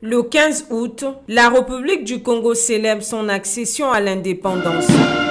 Le 15 août, la République du Congo célèbre son accession à l'indépendance.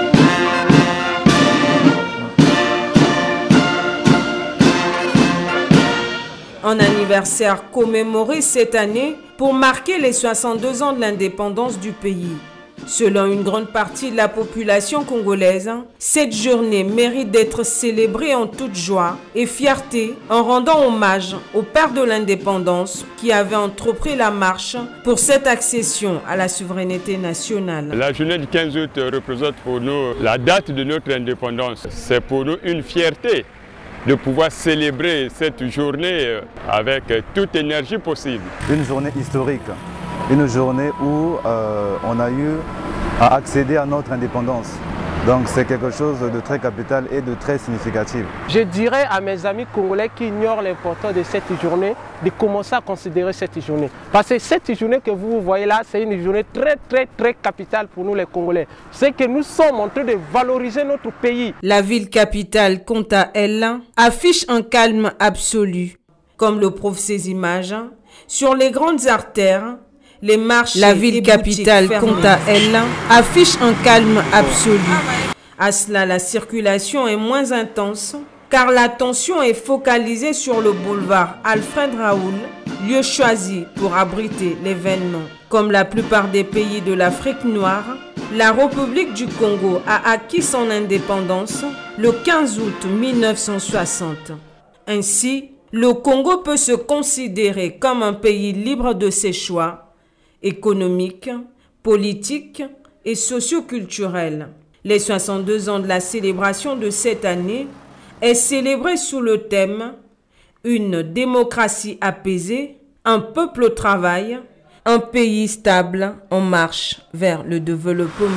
Un anniversaire commémoré cette année pour marquer les 62 ans de l'indépendance du pays. Selon une grande partie de la population congolaise, cette journée mérite d'être célébrée en toute joie et fierté en rendant hommage aux pères de l'indépendance qui avaient entrepris la marche pour cette accession à la souveraineté nationale. La journée du 15 août représente pour nous la date de notre indépendance. C'est pour nous une fierté de pouvoir célébrer cette journée avec toute énergie possible. Une journée historique, une journée où on a eu à accéder à notre indépendance. Donc c'est quelque chose de très capital et de très significatif. Je dirais à mes amis congolais qui ignorent l'importance de cette journée, de commencer à considérer cette journée. Parce que cette journée que vous voyez là, c'est une journée très capitale pour nous les Congolais. C'est que nous sommes en train de valoriser notre pays. La ville capitale, quant à elle, affiche un calme absolu. Comme le prouvent ces images, sur les grandes artères, les marchés, la ville capitale, quant à elle, affiche un calme absolu. À cela, la circulation est moins intense, car l'attention est focalisée sur le boulevard Alfred Raoul, lieu choisi pour abriter l'événement. Comme la plupart des pays de l'Afrique noire, la République du Congo a acquis son indépendance le 15 août 1960. Ainsi, le Congo peut se considérer comme un pays libre de ses choix économiques, politiques et socio-culturels. Les 62 ans de la célébration de cette année est célébrée sous le thème « Une démocratie apaisée, un peuple au travail, un pays stable en marche vers le développement ».